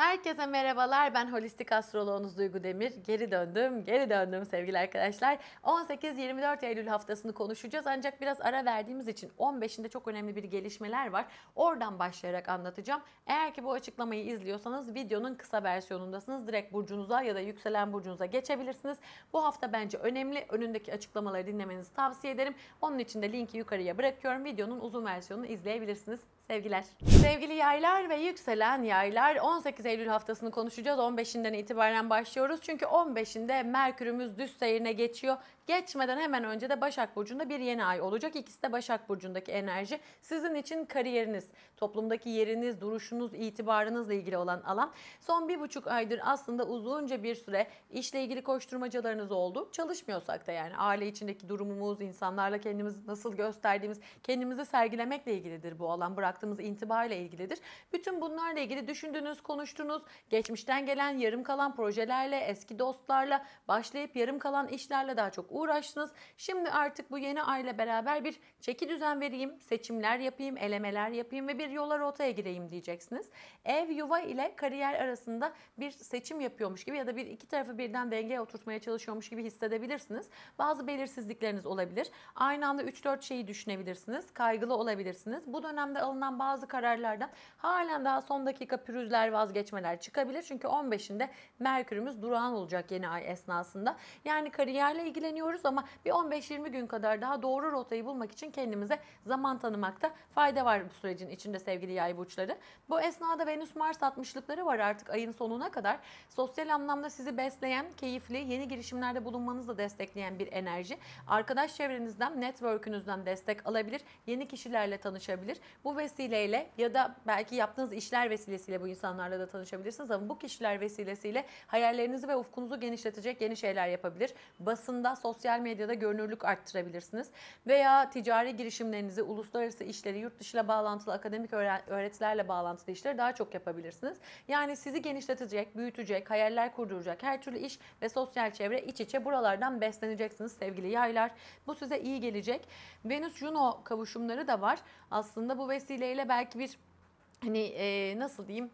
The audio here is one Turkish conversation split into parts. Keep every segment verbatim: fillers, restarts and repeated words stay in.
Herkese merhabalar. Ben holistik astroloğunuz Duygu Demir. Geri döndüm, geri döndüm sevgili arkadaşlar. on sekiz yirmi dört Eylül haftasını konuşacağız. Ancak biraz ara verdiğimiz için on beşinde çok önemli bir gelişmeler var. Oradan başlayarak anlatacağım. Eğer ki bu açıklamayı izliyorsanız videonun kısa versiyonundasınız. Direkt burcunuza ya da yükselen burcunuza geçebilirsiniz. Bu hafta bence önemli. Önündeki açıklamaları dinlemenizi tavsiye ederim. Onun için de linki yukarıya bırakıyorum. Videonun uzun versiyonunu izleyebilirsiniz. Sevgiler. Sevgili yaylar ve yükselen yaylar, on sekiz Eylül haftasını konuşacağız. on beşinden itibaren başlıyoruz. Çünkü on beşinde Merkürümüz düz seyrine geçiyor. Geçmeden hemen önce de Başak Burcu'nda bir yeni ay olacak. İkisi de Başak Burcu'ndaki enerji. Sizin için kariyeriniz, toplumdaki yeriniz, duruşunuz, itibarınızla ilgili olan alan. Son bir buçuk aydır aslında uzunca bir süre işle ilgili koşturmacalarınız oldu. Çalışmıyorsak da yani aile içindeki durumumuz, insanlarla kendimizi nasıl gösterdiğimiz, kendimizi sergilemekle ilgilidir bu alan. Bıraktığımız intibayla ilgilidir. Bütün bunlarla ilgili düşündünüz, konuştunuz. Geçmişten gelen yarım kalan projelerle, eski dostlarla, başlayıp yarım kalan işlerle daha çok uğraştınız. Şimdi artık bu yeni ayla beraber bir çeki düzen vereyim, seçimler yapayım, elemeler yapayım ve bir yola rotaya gireyim diyeceksiniz. Ev, yuva ile kariyer arasında bir seçim yapıyormuş gibi ya da bir iki tarafı birden dengeye oturtmaya çalışıyormuş gibi hissedebilirsiniz. Bazı belirsizlikleriniz olabilir. Aynı anda üç dört şeyi düşünebilirsiniz. Kaygılı olabilirsiniz. Bu dönemde alınan bazı kararlardan halen daha son dakika pürüzler, vazgeçmeler çıkabilir. Çünkü on beşinde Merkürümüz durağan olacak yeni ay esnasında. Yani kariyerle ilgileniyoruz ama bir on beş yirmi gün kadar daha doğru rotayı bulmak için kendimize zaman tanımakta fayda var bu sürecin içinde sevgili yay burçları. Bu esnada Venüs-Mars altmışlıkları var artık ayın sonuna kadar. Sosyal anlamda sizi besleyen, keyifli, yeni girişimlerde bulunmanızı destekleyen bir enerji. Arkadaş çevrenizden, network'ünüzden destek alabilir, yeni kişilerle tanışabilir. Bu vesileyle ya da belki yaptığınız işler vesilesiyle bu insanlarla da tanışabilirsiniz ama bu kişiler vesilesiyle hayallerinizi ve ufkunuzu genişletecek yeni şeyler yapabilir. Basında, sosyal medyada görünürlük arttırabilirsiniz. Veya ticari girişimlerinizi, uluslararası işleri, yurt dışıyla bağlantılı, akademik öğretilerle bağlantılı işleri daha çok yapabilirsiniz. Yani sizi genişletecek, büyütecek, hayaller kurduracak her türlü iş ve sosyal çevre iç içe buralardan besleneceksiniz sevgili yaylar. Bu size iyi gelecek. Venüs-Juno kavuşumları da var. Aslında bu vesileyle belki bir hani e, nasıl diyeyim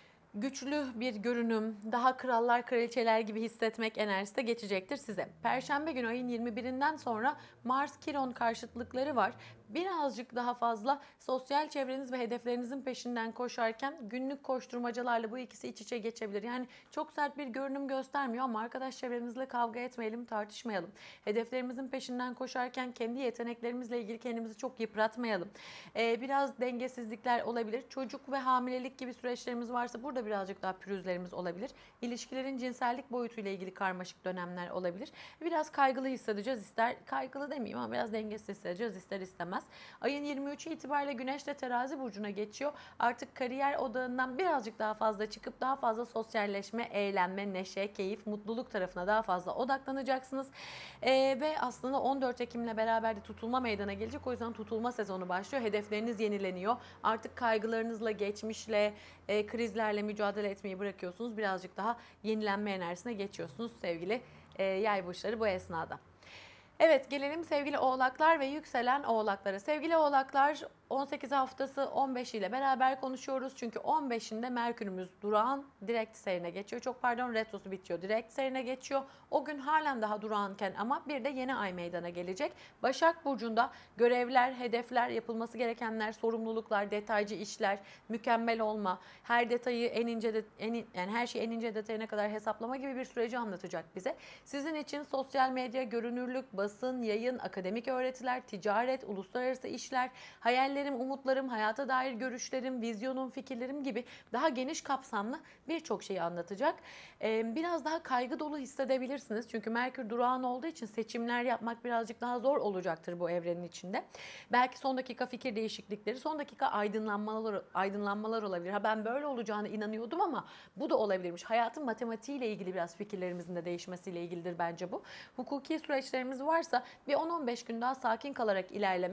güçlü bir görünüm, daha krallar kraliçeler gibi hissetmek enerjisi de geçecektir size. Perşembe günü ayın yirmi birinden sonra Mars-Kiron karşıtlıkları var. Birazcık daha fazla sosyal çevreniz ve hedeflerinizin peşinden koşarken günlük koşturmacalarla bu ikisi iç içe geçebilir. Yani çok sert bir görünüm göstermiyor ama arkadaş çevremizle kavga etmeyelim, tartışmayalım. Hedeflerimizin peşinden koşarken kendi yeteneklerimizle ilgili kendimizi çok yıpratmayalım. Ee, biraz dengesizlikler olabilir. Çocuk ve hamilelik gibi süreçlerimiz varsa burada birazcık daha pürüzlerimiz olabilir. İlişkilerin cinsellik boyutuyla ilgili karmaşık dönemler olabilir. Biraz kaygılı hissedeceğiz ister, kaygılı demeyeyim ama biraz dengesiz hissedeceğiz ister istemez. Ayın yirmi üçü itibariyle Güneş de Terazi burcuna geçiyor. Artık kariyer odağından birazcık daha fazla çıkıp daha fazla sosyalleşme, eğlenme, neşe, keyif, mutluluk tarafına daha fazla odaklanacaksınız. Ee, ve aslında on dört Ekim'le beraber de tutulma meydana gelecek. O yüzden tutulma sezonu başlıyor. Hedefleriniz yenileniyor. Artık kaygılarınızla, geçmişle, e, krizlerle mücadele etmeyi bırakıyorsunuz. Birazcık daha yenilenme enerjisine geçiyorsunuz sevgili e, yay burçları bu esnada. Evet, gelelim sevgili oğlaklar ve yükselen oğlaklara. Sevgili oğlaklar, on sekiz haftası on beş ile beraber konuşuyoruz. Çünkü on beşinde Merkürümüz durağan direkt seyrine geçiyor. Çok pardon, retrosu bitiyor. Direkt seyrine geçiyor. O gün halen daha durağanken ama bir de yeni ay meydana gelecek. Başak Burcu'nda görevler, hedefler, yapılması gerekenler, sorumluluklar, detaycı işler, mükemmel olma, her detayı en ince de, en, yani her şeyi en ince detayına kadar hesaplama gibi bir süreci anlatacak bize. Sizin için sosyal medya, görünürlük, basın, yayın, akademik öğretiler, ticaret, uluslararası işler, hayallerim, umutlarım, hayata dair görüşlerim, vizyonum, fikirlerim gibi daha geniş kapsamlı birçok şeyi anlatacak. Ee, biraz daha kaygı dolu hissedebilirsiniz. Çünkü Merkür durağan olduğu için seçimler yapmak birazcık daha zor olacaktır bu evrenin içinde. Belki son dakika fikir değişiklikleri, son dakika aydınlanmalar, aydınlanmalar olabilir. Ha ben böyle olacağına inanıyordum ama bu da olabilirmiş. Hayatın matematiğiyle ilgili biraz fikirlerimizin de değişmesiyle ilgilidir bence bu. Hukuki süreçlerimiz varsa bir on on beş gün daha sakin kalarak ilerlemek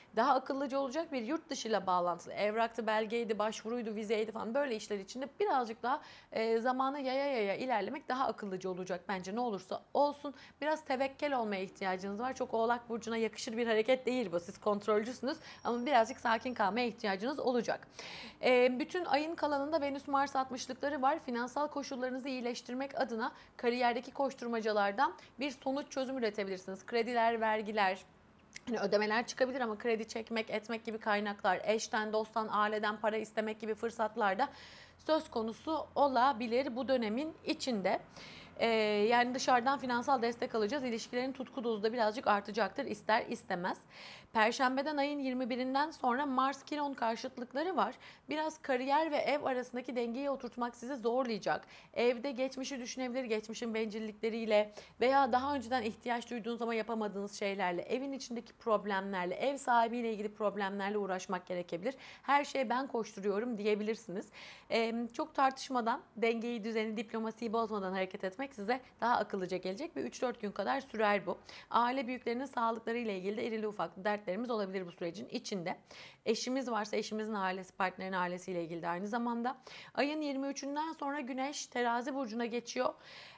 daha akıllıca olacak bir yurt dışıyla bağlantılı evraktı, belgeydi, başvuruydu, vizeydi falan böyle işler içinde birazcık daha e, zamanı yaya yaya ilerlemek daha akıllıca olacak bence ne olursa olsun. Biraz tevekkül olmaya ihtiyacınız var. Çok Oğlak Burcu'na yakışır bir hareket değil bu. Siz kontrolcüsünüz ama birazcık sakin kalmaya ihtiyacınız olacak. E, bütün ayın kalanında Venüs Mars altmışlıkları var. Finansal koşullarınızı iyileştirmek adına kariyerdeki koşturmacalardan bir sonuç çözüm üretebilirsiniz. Krediler, vergiler, hani ödemeler çıkabilir ama kredi çekmek, etmek gibi kaynaklar, eşten, dosttan, aileden para istemek gibi fırsatlar da söz konusu olabilir bu dönemin içinde. Ee, yani dışarıdan finansal destek alacağız. İlişkilerin tutku dozu da birazcık artacaktır ister istemez. Perşembeden ayın yirmi birinden sonra Mars-Kiron karşıtlıkları var. Biraz kariyer ve ev arasındaki dengeyi oturtmak sizi zorlayacak. Evde geçmişi düşünebilir, geçmişin bencillikleriyle veya daha önceden ihtiyaç duyduğunuz ama yapamadığınız şeylerle, evin içindeki problemlerle, ev sahibiyle ilgili problemlerle uğraşmak gerekebilir. Her şeye ben koşturuyorum diyebilirsiniz. Ee, çok tartışmadan, dengeyi, düzeni, diplomasiyi bozmadan hareket etmek size daha akıllıca gelecek. Bir üç dört gün kadar sürer bu. Aile büyüklerinin sağlıkları ile ilgili de irili ufaklı dertlerimiz olabilir bu sürecin içinde. Eşimiz varsa eşimizin ailesi, partnerin ailesiyle ilgili de aynı zamanda. Ayın yirmi üçünden sonra Güneş Terazi burcuna geçiyor.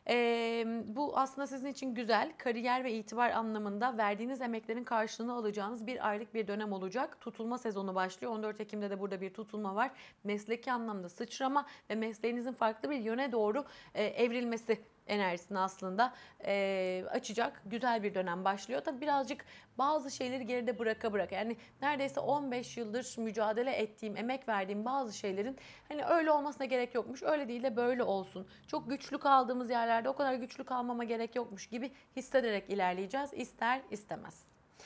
Ee, bu aslında sizin için güzel, kariyer ve itibar anlamında verdiğiniz emeklerin karşılığını alacağınız bir aylık bir dönem olacak. Tutulma sezonu başlıyor. on dört Ekim'de de burada bir tutulma var. Mesleki anlamda sıçrama ve mesleğinizin farklı bir yöne doğru e, evrilmesi enerjisini aslında e, açacak güzel bir dönem başlıyor. Tabii birazcık bazı şeyleri geride bıraka bıraka yani neredeyse on beş yıldır mücadele ettiğim, emek verdiğim bazı şeylerin hani öyle olmasına gerek yokmuş. Öyle değil de böyle olsun. Çok güçlü kaldığımız yerlerde o kadar güçlü kalmama gerek yokmuş gibi hissederek ilerleyeceğiz ister istemez.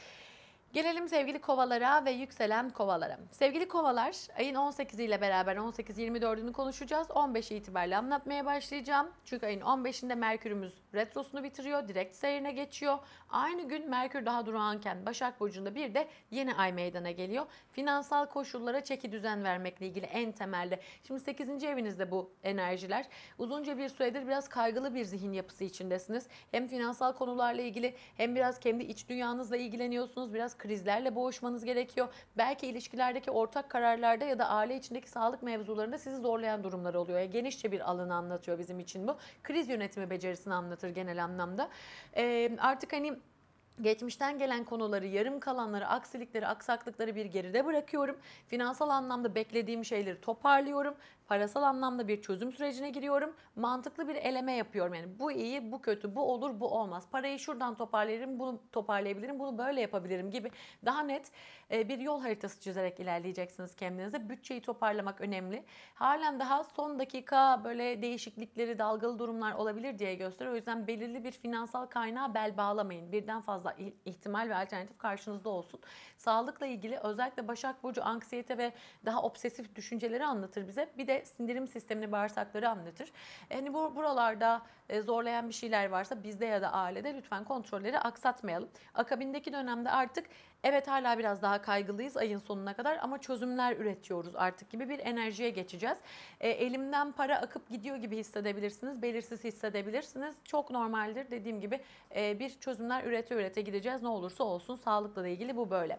Gelelim sevgili kovalara ve yükselen kovalara. Sevgili kovalar, ayın on sekizi ile beraber on sekiz yirmi dördünü konuşacağız. on beşi itibariyle anlatmaya başlayacağım. Çünkü ayın on beşinde Merkürümüz retrosunu bitiriyor, direkt seyrine geçiyor. Aynı gün Merkür daha durağanken Başak Burcu'nda bir de yeni ay meydana geliyor. Finansal koşullara çeki düzen vermekle ilgili en temelde. Şimdi sekizinci evinizde bu enerjiler. Uzunca bir süredir biraz kaygılı bir zihin yapısı içindesiniz. Hem finansal konularla ilgili hem biraz kendi iç dünyanızla ilgileniyorsunuz. Biraz krizlerle boğuşmanız gerekiyor. Belki ilişkilerdeki ortak kararlarda ya da aile içindeki sağlık mevzularında sizi zorlayan durumlar oluyor. Yani genişçe bir alanı anlatıyor bizim için bu. Kriz yönetimi becerisini anlatır genel anlamda. Ee, artık hani geçmişten gelen konuları, yarım kalanları, aksilikleri, aksaklıkları bir geride bırakıyorum. Finansal anlamda beklediğim şeyleri toparlıyorum. Parasal anlamda bir çözüm sürecine giriyorum. Mantıklı bir eleme yapıyorum. Yani bu iyi, bu kötü, bu olur, bu olmaz. Parayı şuradan toparlayabilirim, bunu toparlayabilirim, bunu böyle yapabilirim gibi daha net bir yol haritası çizerek ilerleyeceksiniz kendinize. Bütçeyi toparlamak önemli. Halen daha son dakika böyle değişiklikleri, dalgalı durumlar olabilir diye gösteriyor. O yüzden belirli bir finansal kaynağa bel bağlamayın. Birden fazla ihtimal ve alternatif karşınızda olsun. Sağlıkla ilgili özellikle Başak Burcu anksiyete ve daha obsesif düşünceleri anlatır bize. Bir de sindirim sistemini, bağırsakları anlatır. Yani bu buralarda zorlayan bir şeyler varsa bizde ya da ailede lütfen kontrolleri aksatmayalım. Akabindeki dönemde artık evet hala biraz daha kaygılıyız ayın sonuna kadar ama çözümler üretiyoruz artık gibi bir enerjiye geçeceğiz. E, elimden para akıp gidiyor gibi hissedebilirsiniz, belirsiz hissedebilirsiniz. Çok normaldir dediğim gibi e, bir çözümler ürete ürete gideceğiz ne olursa olsun sağlıkla ilgili bu böyle.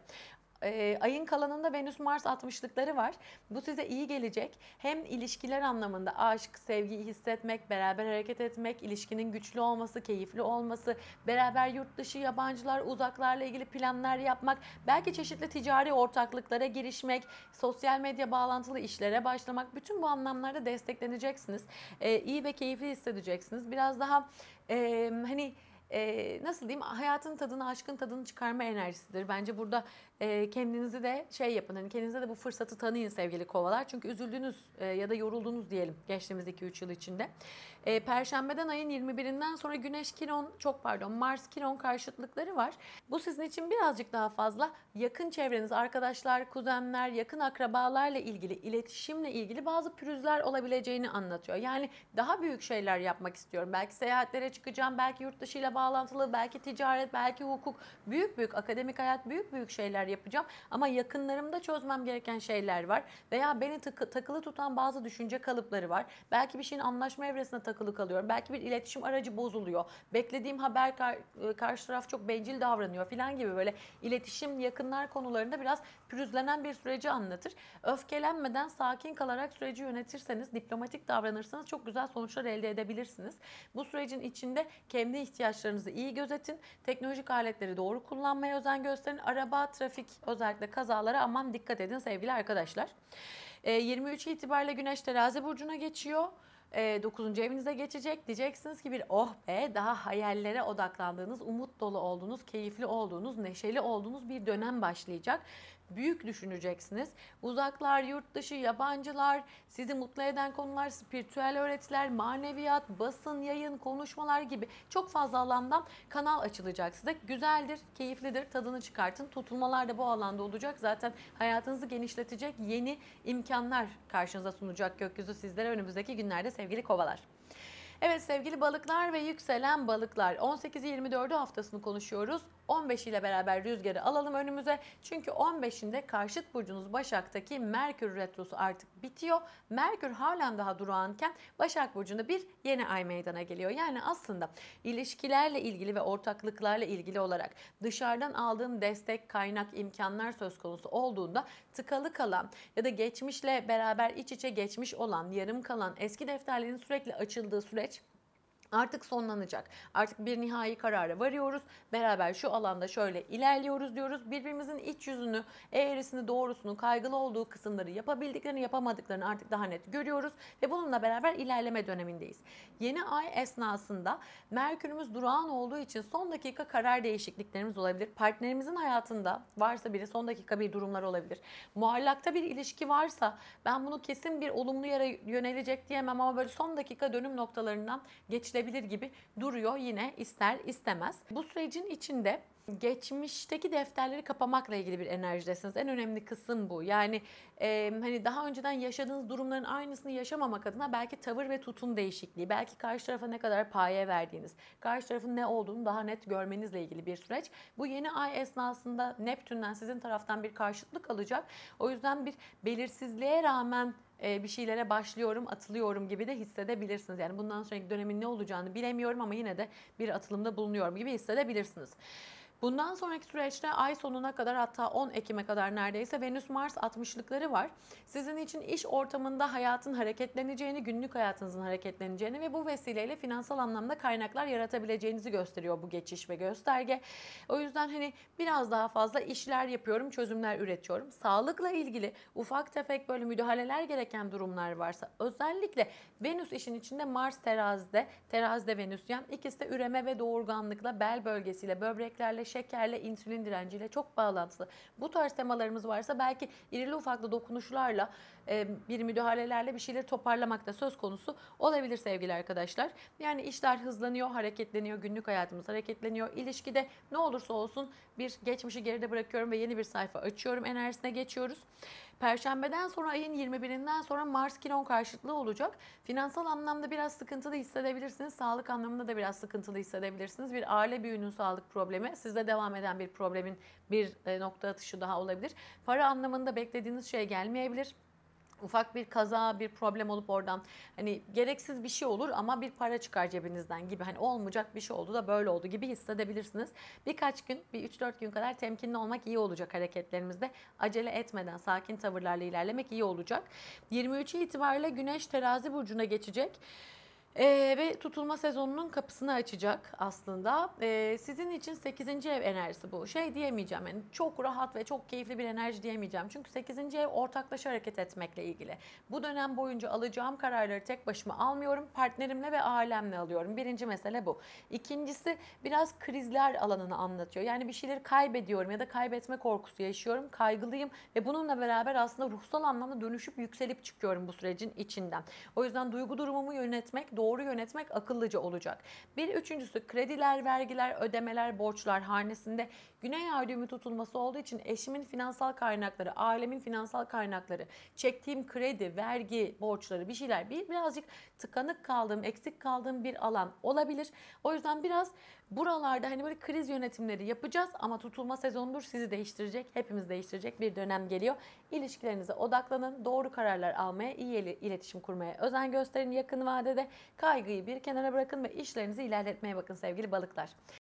E, ayın kalanında Venüs Mars altmışlıkları var. Bu size iyi gelecek. Hem ilişkiler anlamında aşk, sevgiyi hissetmek, beraber hareket etmek, ilişkinin güçlü olması, keyifli olması, beraber yurt dışı, yabancılar, uzaklarla ilgili planlar yapmak, belki çeşitli ticari ortaklıklara girişmek, sosyal medya bağlantılı işlere başlamak, bütün bu anlamlarda destekleneceksiniz. E, iyi ve keyifli hissedeceksiniz. Biraz daha e, hani Ee, nasıl diyeyim hayatın tadını, aşkın tadını çıkarma enerjisidir. Bence burada e, kendinizi de şey yapın, hani kendinize de bu fırsatı tanıyın sevgili kovalar. Çünkü üzüldünüz e, ya da yoruldunuz diyelim geçtiğimiz iki üç yıl içinde. E, Perşembeden ayın yirmi birinden sonra Güneş Kiron, çok pardon Mars Kiron karşıtlıkları var. Bu sizin için birazcık daha fazla yakın çevreniz, arkadaşlar, kuzenler, yakın akrabalarla ilgili, iletişimle ilgili bazı pürüzler olabileceğini anlatıyor. Yani daha büyük şeyler yapmak istiyorum. Belki seyahatlere çıkacağım, belki yurt dışıyla bağlantılı, belki ticaret, belki hukuk, büyük büyük akademik hayat, büyük büyük şeyler yapacağım. Ama yakınlarımda çözmem gereken şeyler var. Veya beni tık, takılı tutan bazı düşünce kalıpları var. Belki bir şeyin anlaşma evresine takılı kalıyorum. Belki bir iletişim aracı bozuluyor. Beklediğim haber kar, karşı taraf çok bencil davranıyor falan gibi böyle iletişim, yakınlar konularında biraz pürüzlenen bir süreci anlatır. Öfkelenmeden sakin kalarak süreci yönetirseniz, diplomatik davranırsanız çok güzel sonuçlar elde edebilirsiniz. Bu sürecin içinde kendi ihtiyaçlarınızı iyi gözetin. Teknolojik aletleri doğru kullanmaya özen gösterin. Araba, trafik, özellikle kazalara aman dikkat edin sevgili arkadaşlar. yirmi üç itibariyle Güneş Terazi burcuna geçiyor. dokuzuncu evinize geçecek. Diyeceksiniz ki bir oh be, daha hayallere odaklandığınız, umut dolu olduğunuz, keyifli olduğunuz, neşeli olduğunuz bir dönem başlayacak. Büyük düşüneceksiniz. Uzaklar, yurt dışı, yabancılar, sizi mutlu eden konular, spiritüel öğretiler, maneviyat, basın, yayın, konuşmalar gibi çok fazla alandan kanal açılacak size. Güzeldir, keyiflidir, tadını çıkartın. Tutulmalar da bu alanda olacak. Zaten hayatınızı genişletecek yeni imkanlar karşınıza sunacak gökyüzü sizlere önümüzdeki günlerde sevgili kovalar. Evet sevgili balıklar ve yükselen balıklar, on sekiz yirmi dördü haftasını konuşuyoruz. on beş ile beraber rüzgarı alalım önümüze. Çünkü on beşinde karşıt burcunuz Başak'taki Merkür Retrosu artık bitiyor. Merkür halen daha durağanken Başak Burcu'nda bir yeni ay meydana geliyor. Yani aslında ilişkilerle ilgili ve ortaklıklarla ilgili olarak dışarıdan aldığım destek, kaynak, imkanlar söz konusu olduğunda tıkalı kalan ya da geçmişle beraber iç içe geçmiş olan, yarım kalan eski defterlerin sürekli açıldığı süreç artık sonlanacak. Artık bir nihai karara varıyoruz. Beraber şu alanda şöyle ilerliyoruz diyoruz. Birbirimizin iç yüzünü, eğrisini, doğrusunu, kaygılı olduğu kısımları, yapabildiklerini, yapamadıklarını artık daha net görüyoruz. Ve bununla beraber ilerleme dönemindeyiz. Yeni ay esnasında Merkürümüz durağan olduğu için son dakika karar değişikliklerimiz olabilir. Partnerimizin hayatında varsa biri son dakika bir durumlar olabilir. Muallakta bir ilişki varsa ben bunu kesin bir olumlu yere yönelecek diyemem ama böyle son dakika dönüm noktalarından geçilebilir gibi duruyor yine ister istemez. Bu sürecin içinde geçmişteki defterleri kapamakla ilgili bir enerjidesiniz. En önemli kısım bu. Yani e, hani daha önceden yaşadığınız durumların aynısını yaşamamak adına belki tavır ve tutum değişikliği, belki karşı tarafa ne kadar paye verdiğiniz, karşı tarafın ne olduğunu daha net görmenizle ilgili bir süreç. Bu yeni ay esnasında Neptün'den sizin taraftan bir karşıtlık alacak. O yüzden bir belirsizliğe rağmen bir şeylere başlıyorum, atılıyorum gibi de hissedebilirsiniz. Yani bundan sonraki dönemin ne olacağını bilemiyorum ama yine de bir atılımda bulunuyorum gibi hissedebilirsiniz. Bundan sonraki süreçte ay sonuna kadar, hatta on Ekim'e kadar neredeyse Venüs-Mars altmışlıkları var. Sizin için iş ortamında hayatın hareketleneceğini, günlük hayatınızın hareketleneceğini ve bu vesileyle finansal anlamda kaynaklar yaratabileceğinizi gösteriyor bu geçiş ve gösterge. O yüzden hani biraz daha fazla işler yapıyorum, çözümler üretiyorum. Sağlıkla ilgili ufak tefek böyle müdahaleler gereken durumlar varsa, özellikle Venüs işin içinde, Mars terazide, terazide Venüs yan, ikisi de üreme ve doğurganlıkla, bel bölgesiyle, böbreklerle, şekerle, insülin direnciyle çok bağlantılı. Bu tarz temalarımız varsa belki irili ufaklı dokunuşlarla, bir müdahalelerle bir şeyleri toparlamak da söz konusu olabilir sevgili arkadaşlar. Yani işler hızlanıyor, hareketleniyor, günlük hayatımız hareketleniyor. İlişkide ne olursa olsun bir geçmişi geride bırakıyorum ve yeni bir sayfa açıyorum enerjisine geçiyoruz. Perşembeden sonra ayın yirmi birinden sonra Mars Kiron karşıtlığı olacak. Finansal anlamda biraz sıkıntılı hissedebilirsiniz. Sağlık anlamında da biraz sıkıntılı hissedebilirsiniz. Bir aile büyüğünün sağlık problemi, sizde devam eden bir problemin bir nokta atışı daha olabilir. Para anlamında beklediğiniz şey gelmeyebilir. Ufak bir kaza, bir problem olup oradan hani gereksiz bir şey olur ama bir para çıkar cebinizden gibi, hani olmayacak bir şey oldu da böyle oldu gibi hissedebilirsiniz. Birkaç gün, bir üç dört gün kadar temkinli olmak iyi olacak hareketlerimizde. Acele etmeden sakin tavırlarla ilerlemek iyi olacak. yirmi üçü itibariyle Güneş Terazi burcuna geçecek. Ee, ve tutulma sezonunun kapısını açacak aslında. Ee, sizin için sekizinci ev enerjisi bu. Şey diyemeyeceğim, yani çok rahat ve çok keyifli bir enerji diyemeyeceğim. Çünkü sekizinci ev ortaklaşa hareket etmekle ilgili. Bu dönem boyunca alacağım kararları tek başıma almıyorum. Partnerimle ve ailemle alıyorum. Birinci mesele bu. İkincisi biraz krizler alanını anlatıyor. Yani bir şeyleri kaybediyorum ya da kaybetme korkusu yaşıyorum. Kaygılıyım ve bununla beraber aslında ruhsal anlamda dönüşüp yükselip çıkıyorum bu sürecin içinden. O yüzden duygu durumumu yönetmek, doğru yönetmek akıllıca olacak. Bir üçüncüsü krediler, vergiler, ödemeler, borçlar hanesinde güney ay düğümü tutulması olduğu için eşimin finansal kaynakları, ailemin finansal kaynakları, çektiğim kredi, vergi, borçları bir şeyler bir birazcık tıkanık kaldığım, eksik kaldığım bir alan olabilir. O yüzden biraz buralarda hani böyle kriz yönetimleri yapacağız ama tutulma sezonudur, sizi değiştirecek, hepimiz değiştirecek bir dönem geliyor. İlişkilerinize odaklanın, doğru kararlar almaya, iyi iletişim kurmaya özen gösterin yakın vadede, kaygıyı bir kenara bırakın ve işlerinizi ilerletmeye bakın sevgili balıklar.